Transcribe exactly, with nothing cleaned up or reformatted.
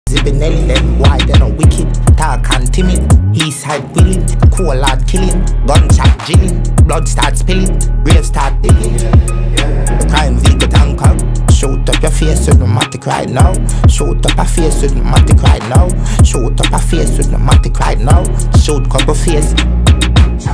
Zibinelli, them why they no wicked, talk and timid. East side willing, cool hard killing, gunshot drilling, blood start spilling, grave start digging. The crime vehicle tanker, shoot up your face with pneumatic right now. Shoot up a face with pneumatic right now. Shoot up a face with pneumatic right now. Shoot couple face.